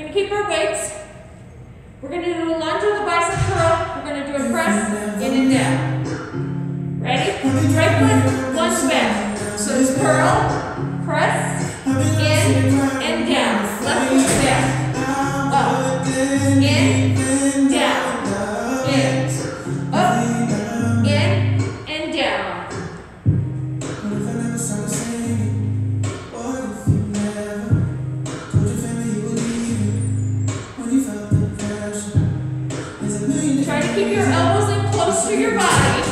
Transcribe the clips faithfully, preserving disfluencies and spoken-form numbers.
gonna keep our weights. We're gonna do a lunge with a bicep curl. We're gonna do a press in and down. Ready? Right foot, lunge back. So it's curl, press, in and down. Left foot back. Up, in, down, in, up, in, and down. Try to keep your elbows in close to your body.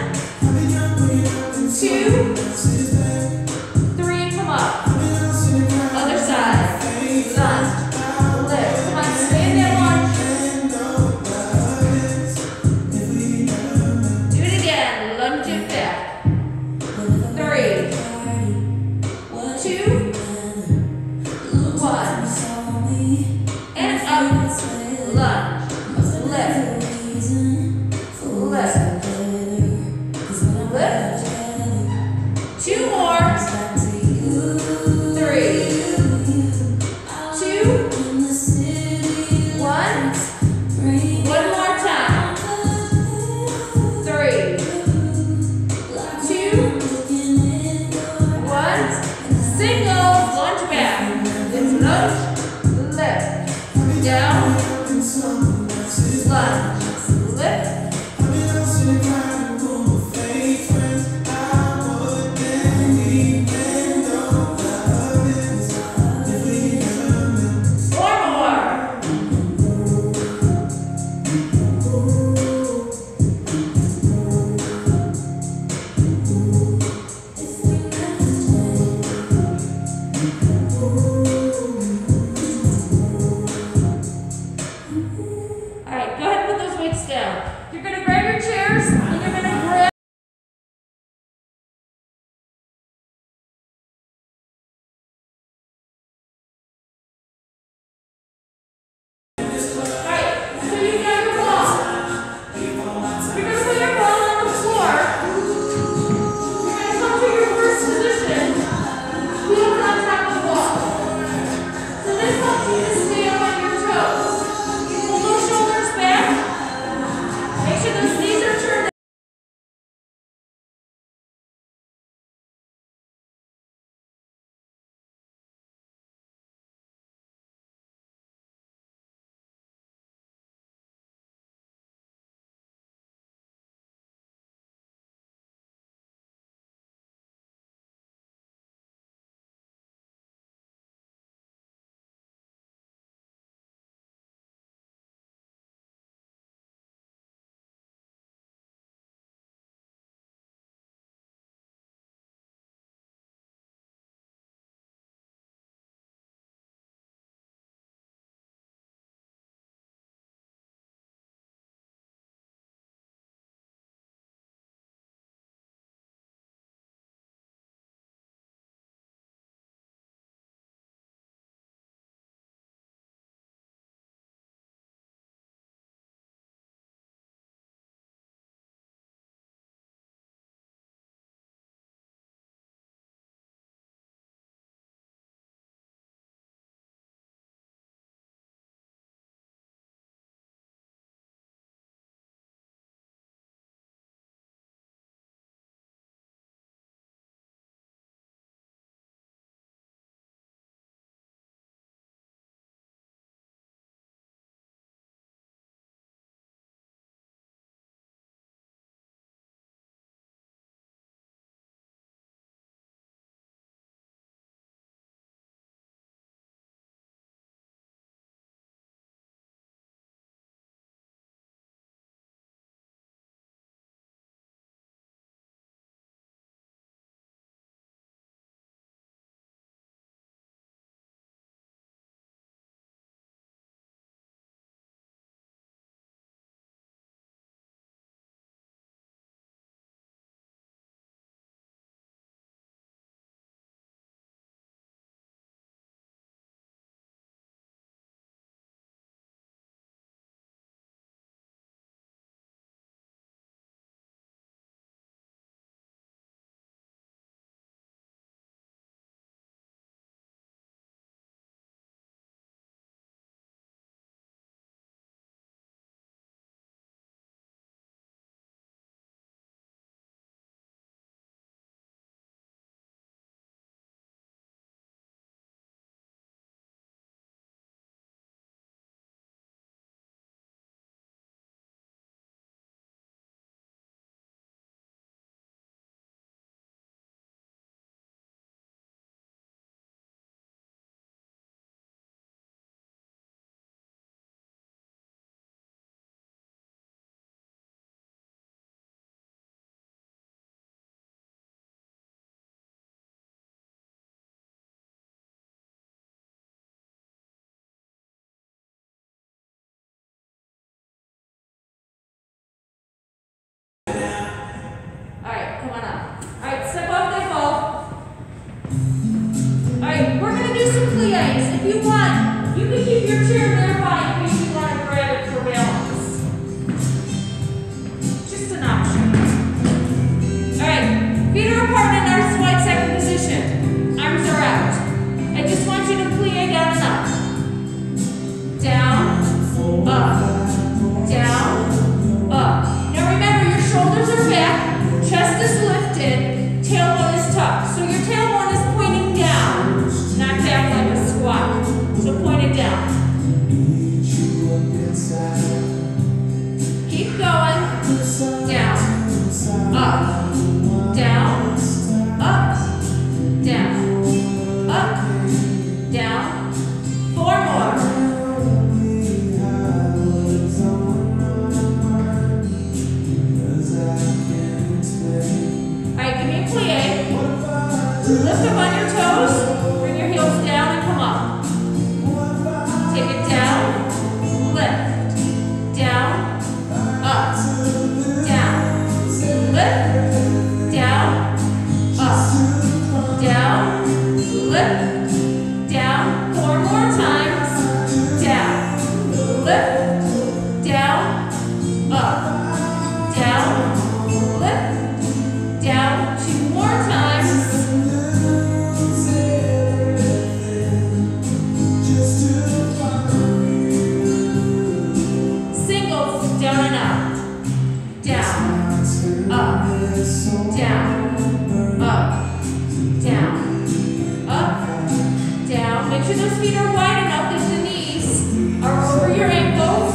Two, three, come up. up, down, up, down, up, down. Make sure those feet are wide enough that the knees are over your ankles.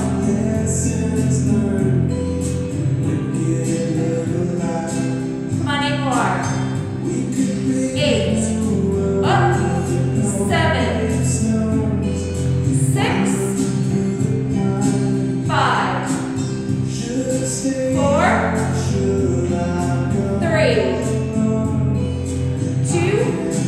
Come on, eight more. Eight, up, seven, six, five, four, three, two,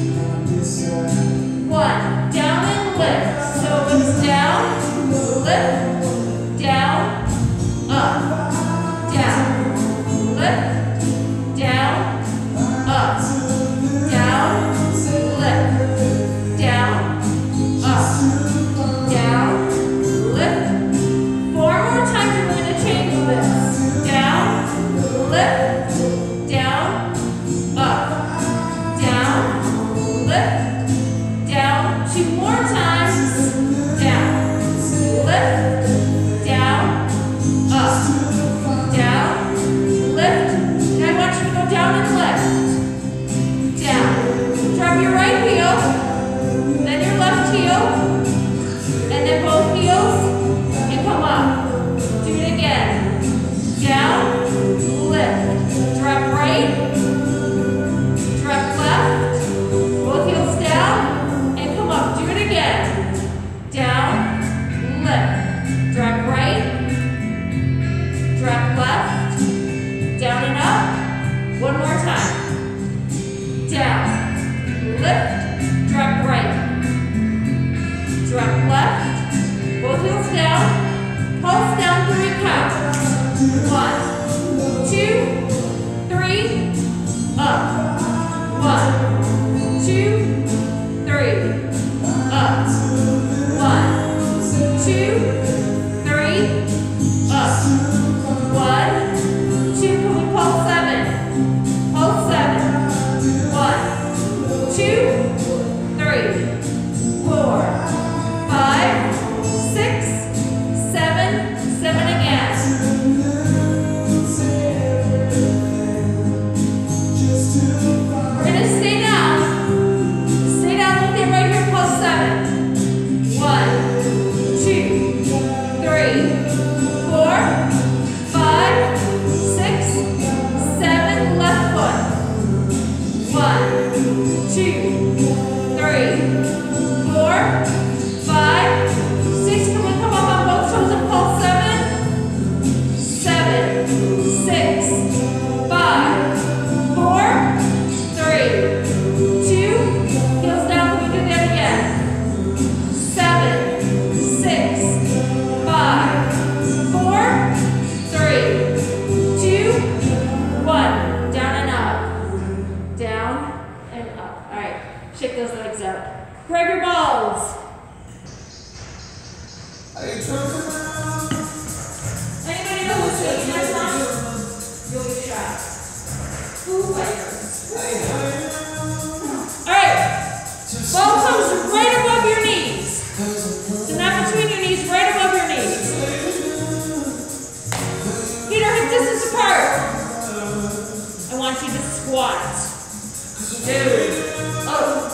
one. Down and lift. So it's down, lift, down, up, down, lift, down, up, down, lift, down, up, down, lift. Four more times and we're going to change this. Down, lift, down, up, down, lift, down. Two more times. Down, lift, down, up, down, lift. And I want you to go down and lift. Down. Drop your right heel, then your left heel, and then both heels, and come up. Do it again. Down, lift. Drop right, drop left, both heels down, and come up. Do it again. Down, lift. Drop right, drop left, down and up. One more time. Down, lift, drop right, drop left, both heels down, pulse down three counts. One, two, three, up. One, two, three, up. One, two, three, up. One, two, can we pulse seven? Pulse seven. One, two, three, four, five, six, seven, seven again. We're going to stay down. Stay down, look at right here, pulse seven. One, two, three, four, five, six, seven, left foot. One, two, three, four, five, six. Can we come up on both toes and pulse seven? Seven, six, five, four, three, two. Heels down. Can we do that again? Seven, six, five, four, three, two, one. Down and up. Down and up. All right. Shake those legs out. Grab your balls. Anybody know who's taking that song? You'll be shot. Foo Fighters. All right. Ball comes right above your knees. So not between your knees, right above your knees. Feet are hip distance apart. I want you to squat. Two. Oh.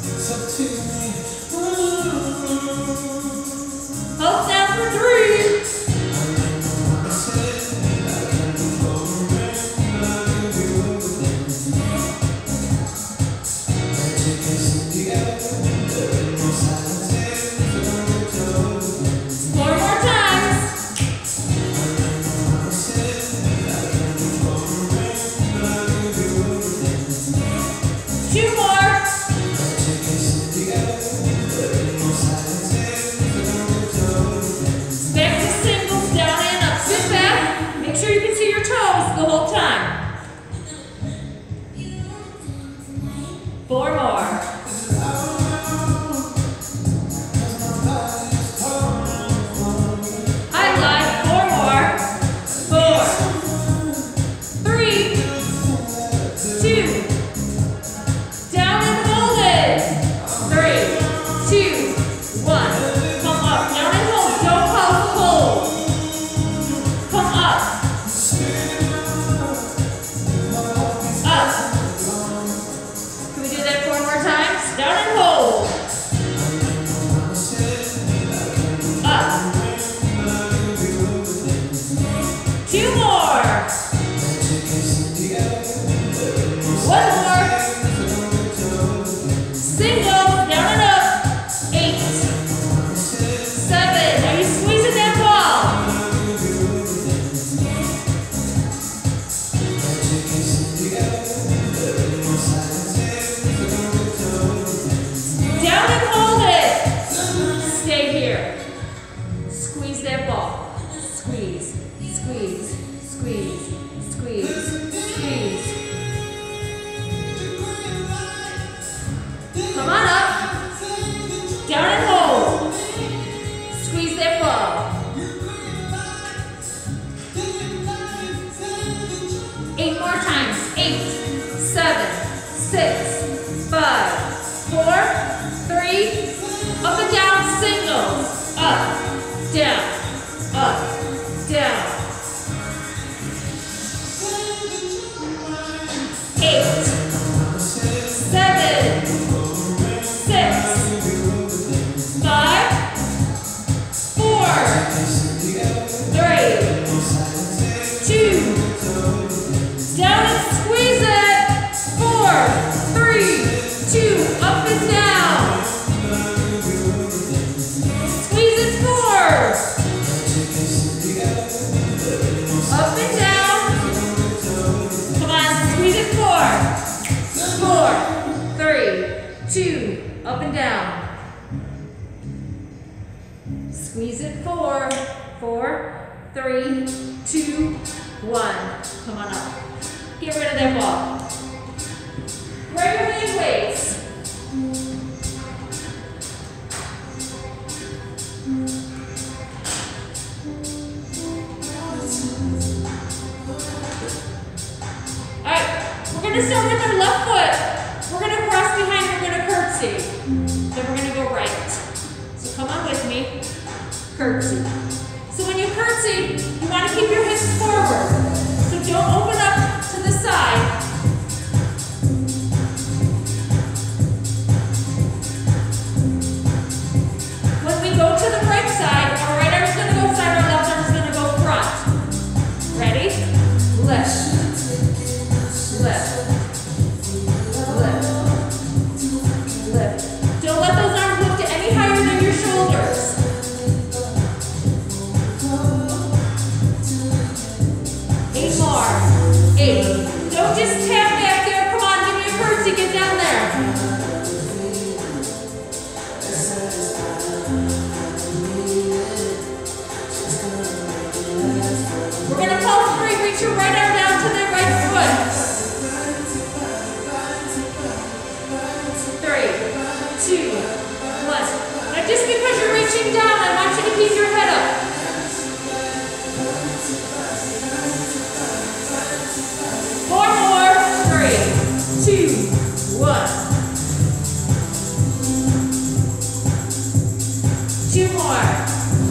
Hold down for three. Four more times. Two more. Eight more times. Eight, seven, six, five, four, three, up and down singles. Up, down, up, down. Eight, seven, six, five, four, three, two, down and squeeze it. Four, three, two, up and down. Squeeze it. Four, up and down. Come on, squeeze it. Four, four, three, two, up and down. Squeeze it. Four, four, three, two, one. Come on up. Get rid of that ball. Grab your hand weights. Alright, we're going to start with our left foot. We're going to cross behind, we're going to curtsy. Then we're going to go right. So come on with me. Curtsy. So when you curtsy, you want to keep your hips forward. So don't open up to the side. When we go to the right side, our right arm's going to go side, our left arm's going to go front. Ready? Lift. Lift. Lift. Lift. Don't let those arms lift any higher than your shoulders. Eight more. Eight. Don't just tap back there. Come on, give me a curtsy. Get down there. We're going to pulse three. Reach your right arm down to that right foot. Three, two, one. Now just because you're reaching down, I want you to keep your head up. Four more. Three, two, one. Two more.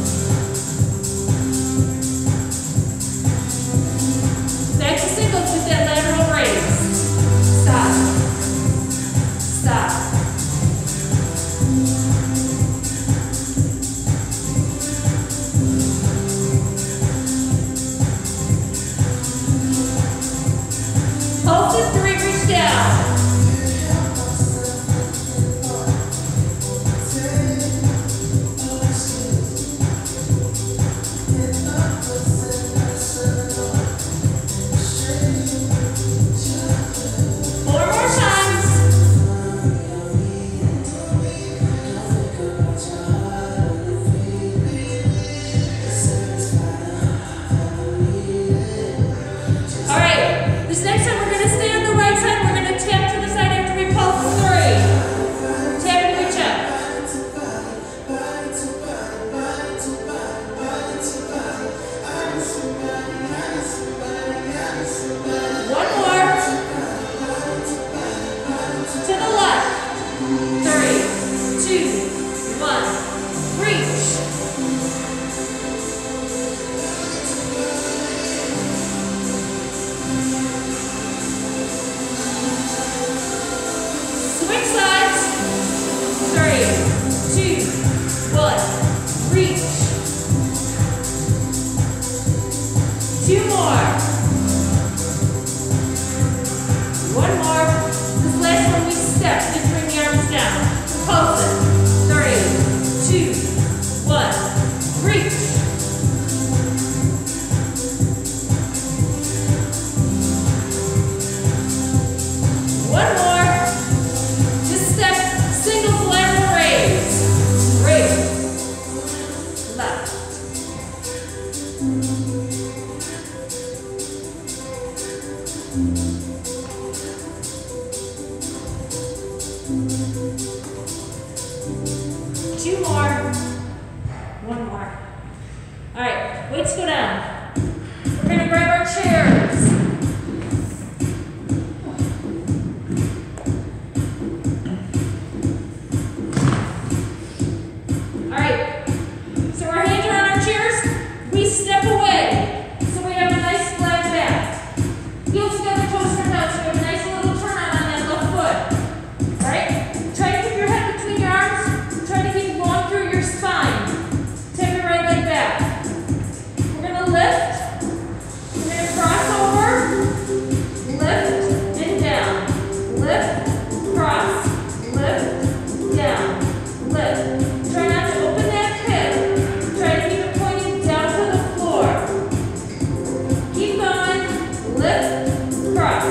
Back to singles with that lateral raise. Stop. Stop. Pulse it three, reach down. Four more times. All right, this next time we're going to stay on the right side. We're going to tap to the side after we pulse three. Tap and reach up. One more. To the left. Three, two, one. Reach. Switch sides. Three, two, one. Reach. Two more. One more. This last one we step. Just bring the arms down. Pulse it. Three, two, one. Reach. One more. Just step. Singles lateral raise. Raise. Left. Two more. One more. All right, weights go down. We're going to grab our chairs. Heels together, toes turned out, so you have a nice little turn on on that left foot. Alright? Try to keep your head between your arms. Try to keep long through your spine. Tip your right leg back. We're going to lift. We're going to cross over. Lift and down. Lift, cross, lift, down, lift. Try not to open that hip. Try to keep it pointing down to the floor. Keep going. Lift, cross.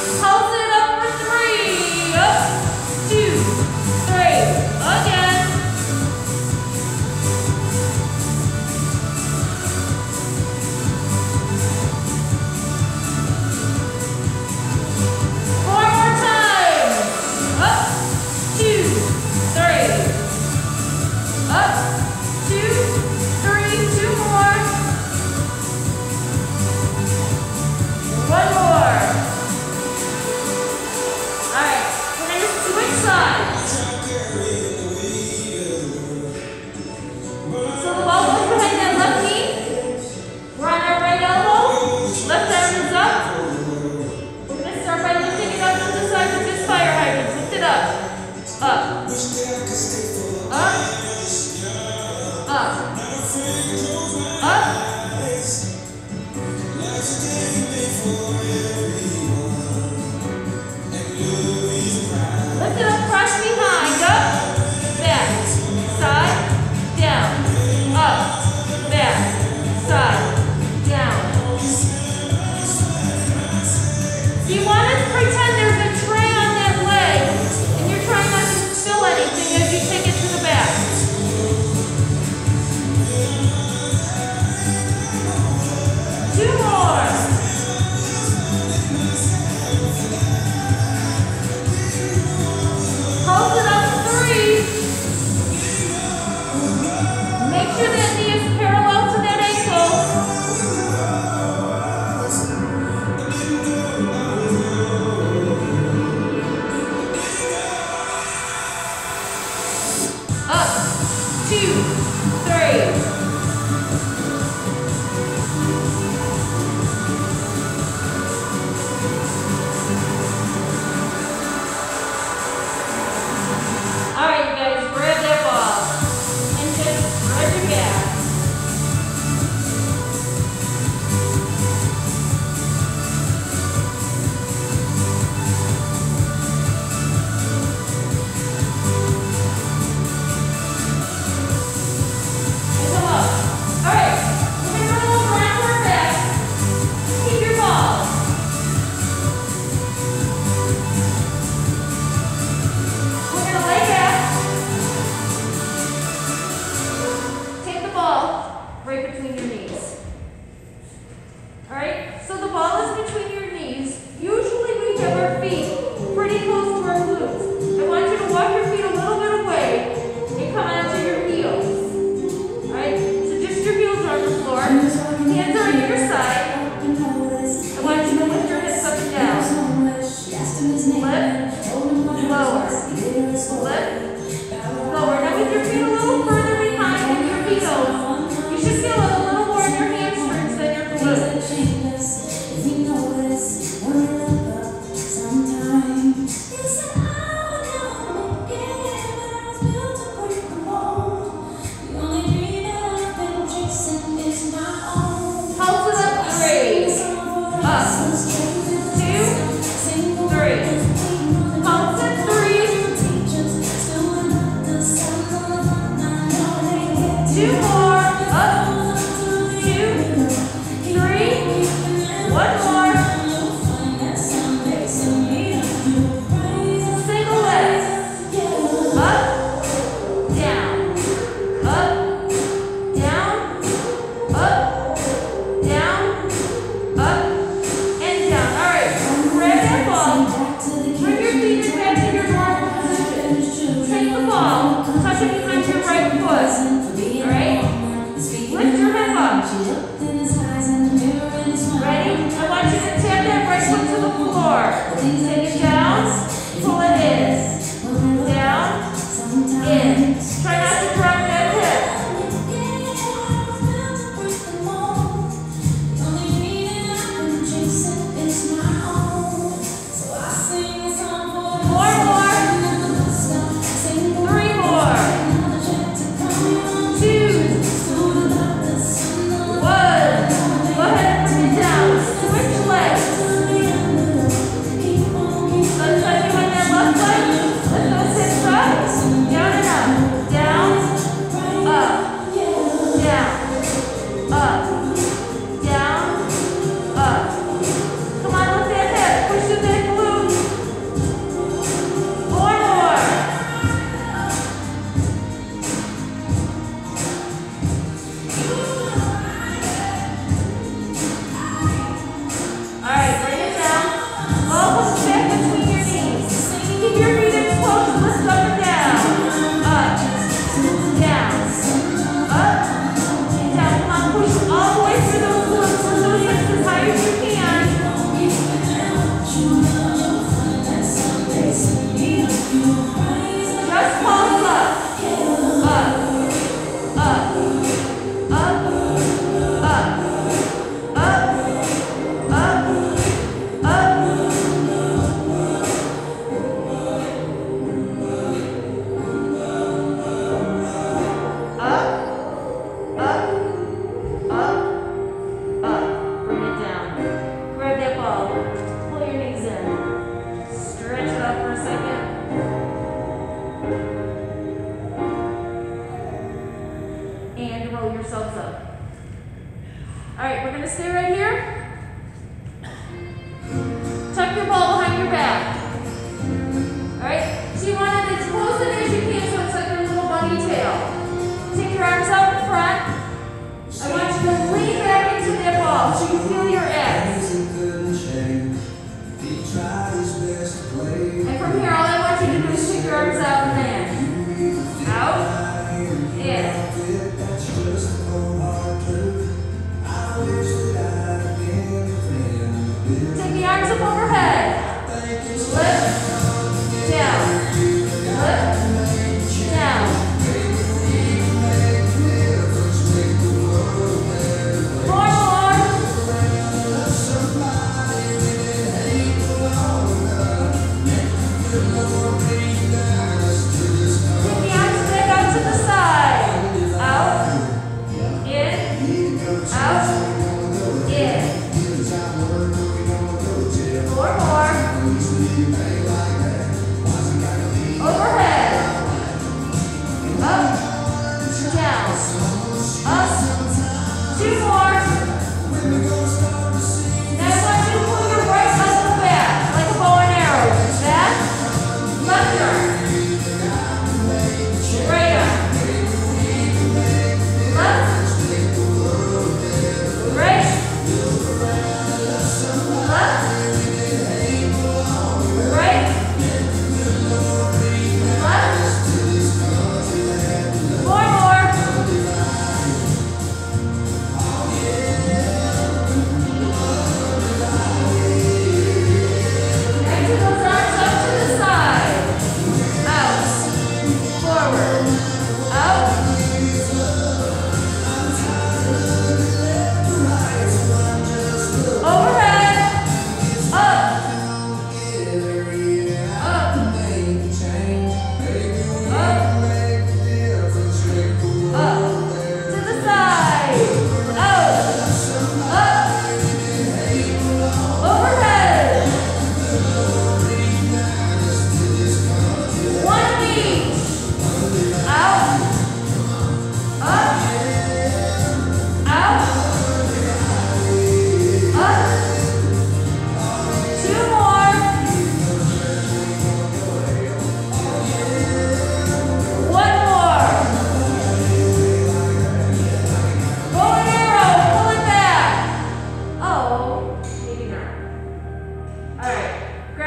Pulse it up for three. Up, two, three. Again. Four more times. Up, two, three. Up, two, three. Two more. One more. All right, we're going to switch sides. So the ball goes behind that left knee. We're on our right elbow. Left arm is up. We're going to start by lifting it up to the side with this fire hydrant. Lift it up. Up. Up. Up. Up. Lift it up, cross behind, up, back, side, down, up, back, side, down. You want to pretend there's a tray on that leg, and you're trying not to spill anything as you take it to the back. Two more. Hold it up, three. Make sure that knee is parallel to that ankle. Up, two, three. All right, you guys, grab that ball and just spread your back. And come up. All right, we're going to roll around our back. Keep your ball. We're going to lay back. Take the ball right between your knees. All right, so the ball is between your knees. Usually we have our feet pretty close to our glutes. I want you to walk your feet a little bit away and come onto your heels. All right, so just your heels are on the floor. Hands are on either side. I want you to lift your hips up and down. Lift, lower. Lift, lower. Now with your feet a little further behind and your heels, you should feel it a little more in your hamstrings than your glutes. Pulse it up, three. Up, two, three. Pulse it, three. Two more. Up, two, three. One more. Single leg. Up, down. Up, down. Up, down. Up, and down. All right. Grab that ball. Bring your feet back to your normal position. Take the ball. Touch it behind your right foot. All right? Lift your hip up. Ready? I want you to tap that right foot to the floor. Take it down. Pull it in. Down. In. Try not to drop that hip. Four more. Three more. Two. One. Go ahead and bring it down. Switch legs. Let's touch it on that left leg. Lift those hips up. Down and up. Down.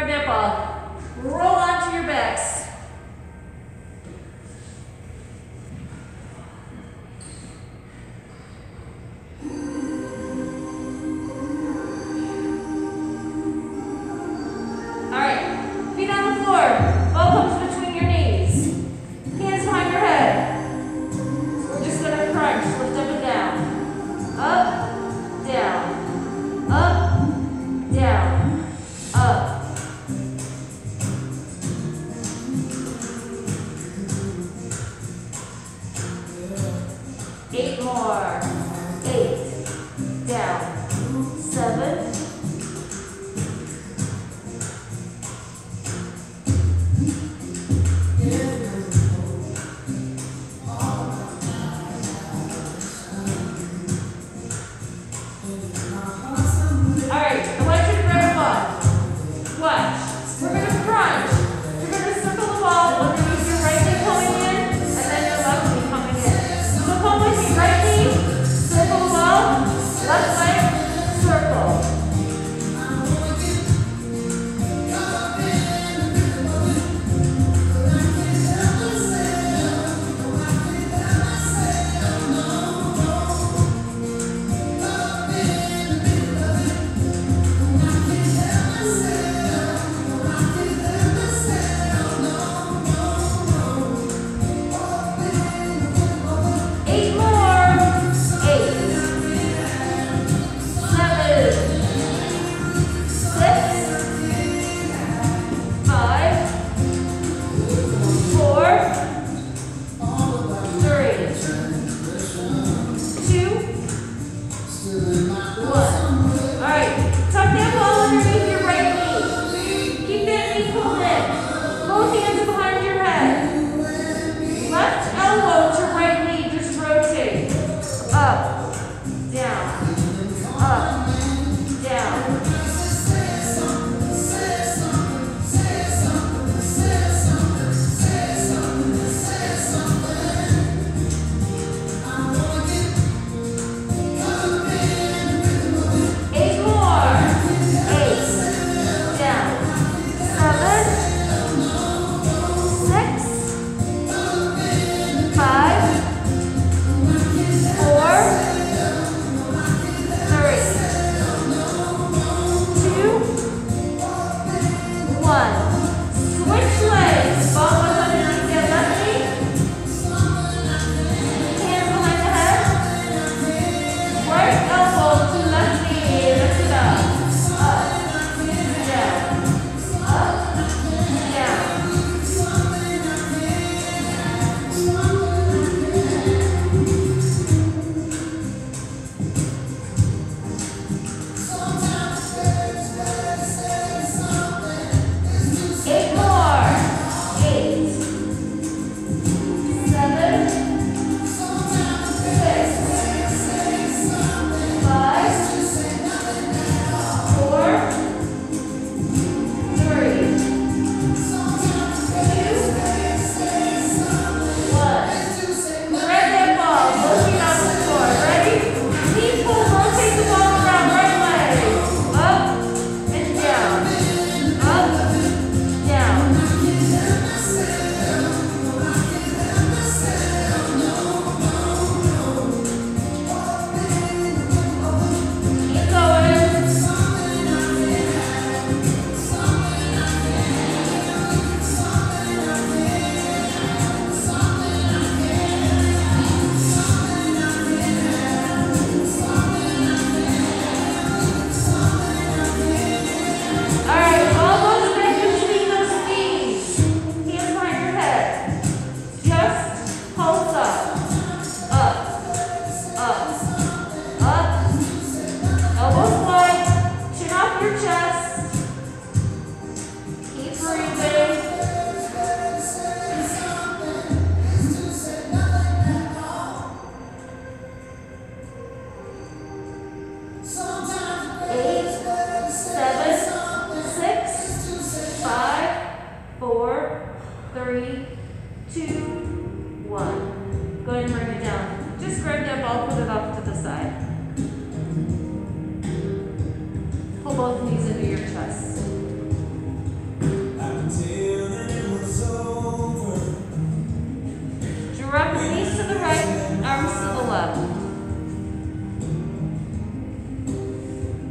Grab that ball. Roll onto your backs. Eight more. Eight. Down. Seven. Both knees into your chest. Knees to the right, arms to the left.